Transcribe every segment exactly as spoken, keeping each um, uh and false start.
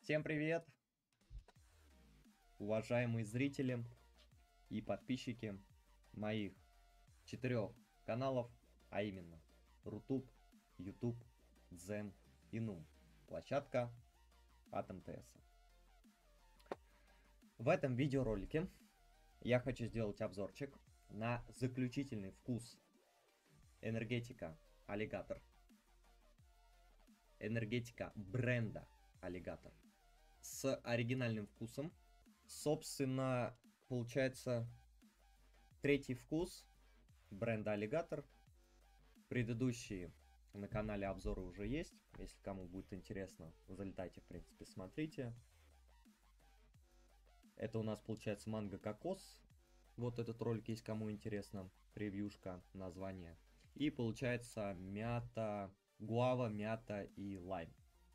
Всем привет, уважаемые зрители и подписчики моих четырех каналов, а именно Рутуб, YouTube, Дзен и Нум. Площадка от эм тэ эс. В этом видеоролике я хочу сделать обзорчик на заключительный вкус энергетика Аллигатор. Энергетика бренда Аллигатор. С оригинальным вкусом. Собственно, получается третий вкус бренда Аллигатор. Предыдущие на канале обзоры уже есть. Если кому будет интересно, залетайте, в принципе, смотрите. Это у нас получается манго-кокос. Вот этот ролик есть, кому интересно. Превьюшка, название. И получается мята, гуава, мята и лайм.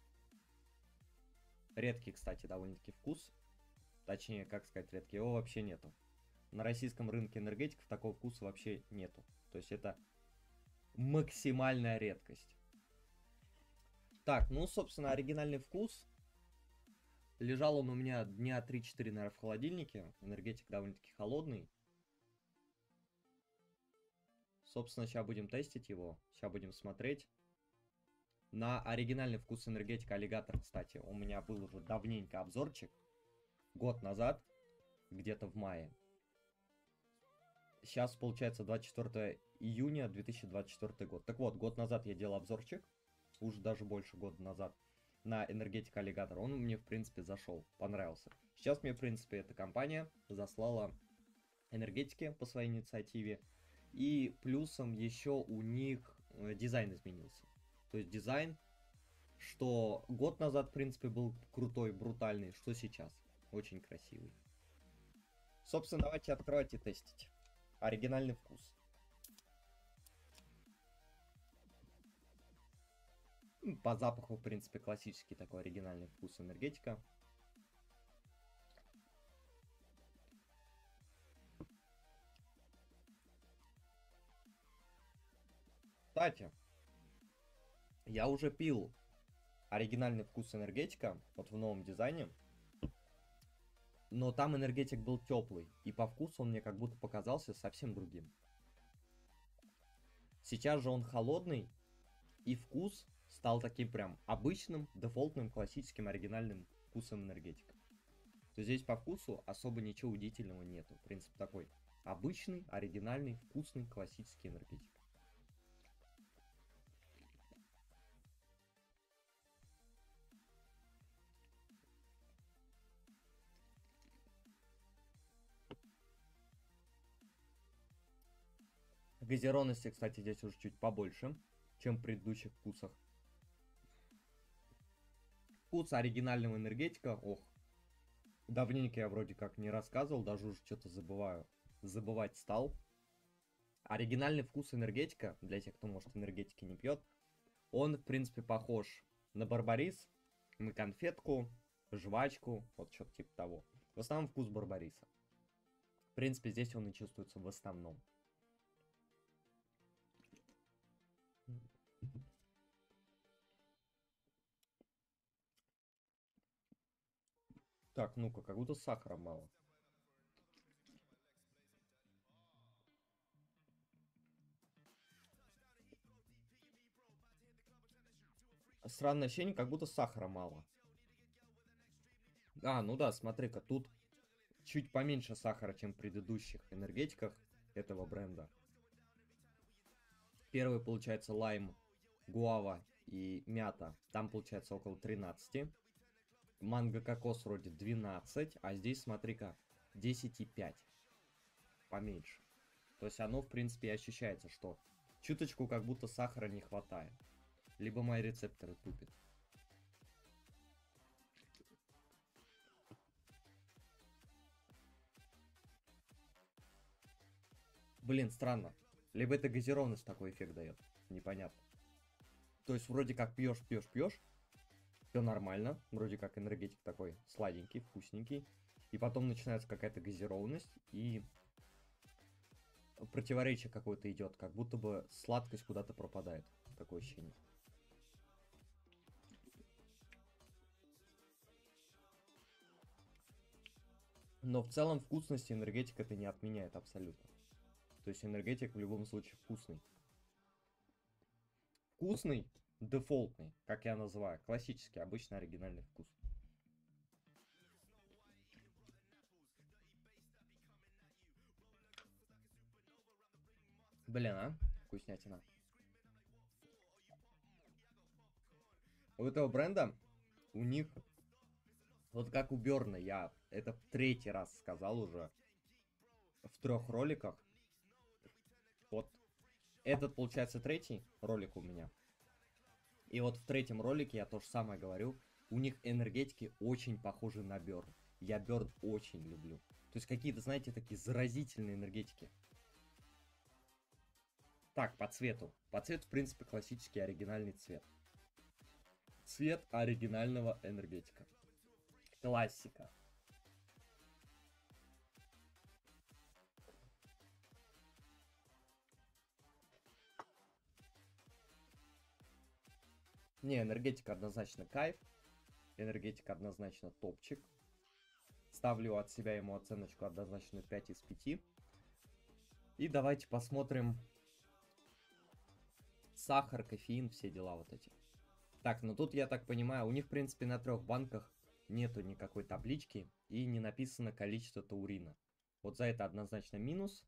Редкий, кстати, довольно-таки вкус. Точнее, как сказать, редкий, его вообще нету. На российском рынке энергетиков такого вкуса вообще нету. То есть это максимальная редкость. Так, ну, собственно, оригинальный вкус. Лежал он у меня дня три-четыре, наверное, в холодильнике. Энергетик довольно-таки холодный. Собственно, сейчас будем тестить его. Сейчас будем смотреть. На оригинальный вкус энергетика Аллигатор, кстати, у меня был уже давненько обзорчик. Год назад, где-то в мае. Сейчас, получается, двадцать четвёртое июня две тысячи двадцать четвёртый год. Так вот, год назад я делал обзорчик. Уже даже больше года назад. На энергетика Аллигатор. Он мне, в принципе, зашел. Понравился. Сейчас мне, в принципе, эта компания заслала энергетики по своей инициативе. И плюсом еще у них дизайн изменился. То есть дизайн, что год назад, в принципе, был крутой, брутальный, что сейчас. Очень красивый. Собственно, давайте открывать и тестить. Оригинальный вкус. По запаху, в принципе, классический такой оригинальный вкус энергетика. Кстати, я уже пил оригинальный вкус энергетика, вот в новом дизайне. Но там энергетик был теплый, и по вкусу он мне как будто показался совсем другим. Сейчас же он холодный, и вкус стал таким прям обычным, дефолтным, классическим, оригинальным вкусом энергетика. То есть здесь по вкусу особо ничего удивительного нету. В принципе, такой обычный, оригинальный, вкусный, классический энергетик. Газированности, кстати, здесь уже чуть побольше, чем в предыдущих вкусах. Вкус оригинального энергетика, ох, давненько я вроде как не рассказывал, даже уже что-то забываю, забывать стал. Оригинальный вкус энергетика, для тех, кто, может, энергетики не пьет, он, в принципе, похож на барбарис, на конфетку, жвачку, вот что-то типа того. В основном вкус барбариса. В принципе, здесь он и чувствуется в основном. Так, ну-ка, как будто сахара мало. Странное ощущение, как будто сахара мало. А, ну да, смотри-ка, тут чуть поменьше сахара, чем в предыдущих энергетиках этого бренда. Первый, получается, лайм, гуава и мята. Там, получается, около тринадцати. Манго-кокос вроде двенадцать, а здесь, смотри-ка, десять и пять. Поменьше. То есть оно, в принципе, и ощущается, что чуточку как будто сахара не хватает. Либо мои рецепторы тупят. Блин, странно. Либо это газированность такой эффект дает. Непонятно. То есть вроде как пьешь, пьешь, пьешь. Все нормально. Вроде как энергетик такой сладенький, вкусненький. И потом начинается какая-то газированность. И противоречие какое-то идет. Как будто бы сладкость куда-то пропадает. Такое ощущение. Но в целом вкусность энергетика это не отменяет абсолютно. То есть энергетик в любом случае вкусный. Вкусный, дефолтный, как я называю. Классический, обычный, оригинальный вкус. Блин, а? Вкуснятина. У этого бренда, у них, вот как у Берна, я это в третий раз сказал уже в трех роликах. Вот этот, получается, третий ролик у меня. И вот в третьем ролике я то же самое говорю. У них энергетики очень похожи на Берн. Я Берн очень люблю. То есть какие-то, знаете, такие заразительные энергетики. Так, по цвету. По цвету, в принципе, классический оригинальный цвет. Цвет оригинального энергетика. Классика. Не, энергетика однозначно кайф. Энергетика однозначно топчик. Ставлю от себя ему оценочку однозначно пять из пяти. И давайте посмотрим сахар, кофеин, все дела вот эти. Так, ну тут, я так понимаю, у них, в принципе, на трех банках нету никакой таблички и не написано количество таурина. Вот за это однозначно минус.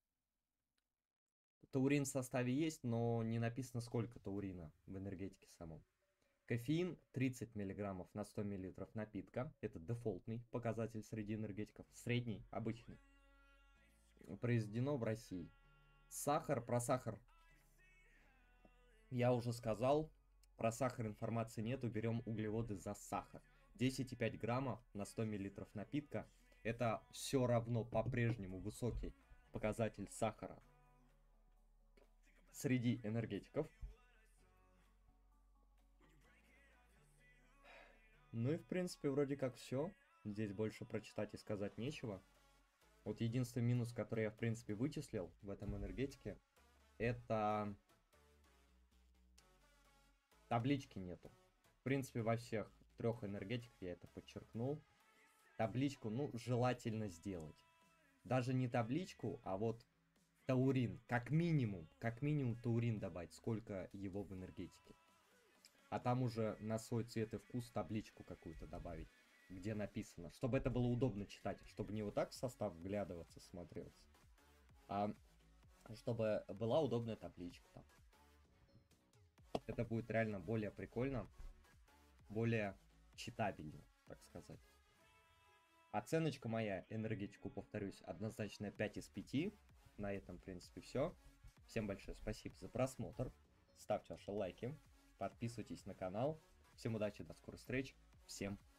Таурин в составе есть, но не написано, сколько таурина в энергетике самом. Кофеин тридцать миллиграммов на сто миллилитров напитка. Это дефолтный показатель среди энергетиков. Средний, обычный. Произведено в России. Сахар, про сахар я уже сказал. Про сахар информации нету. Берем углеводы за сахар. десять и пять граммов на сто миллилитров напитка. Это все равно по-прежнему высокий показатель сахара среди энергетиков. Ну и в принципе вроде как все. Здесь больше прочитать и сказать нечего. Вот единственный минус, который я в принципе вычислил в этом энергетике, это таблички нету. В принципе во всех трех энергетиках я это подчеркнул. Табличку, ну, желательно сделать. Даже не табличку, а вот таурин. Как минимум, как минимум таурин добавить, сколько его в энергетике. А там уже на свой цвет и вкус табличку какую-то добавить, где написано, чтобы это было удобно читать, чтобы не вот так в состав вглядываться, смотреться, а чтобы была удобная табличка там. Это будет реально более прикольно, более читабельно, так сказать. Оценочка моя энергетику, повторюсь, однозначно пять из пяти. На этом, в принципе, все. Всем большое спасибо за просмотр. Ставьте ваши лайки, подписывайтесь на канал. Всем удачи, до скорых встреч. Всем пока.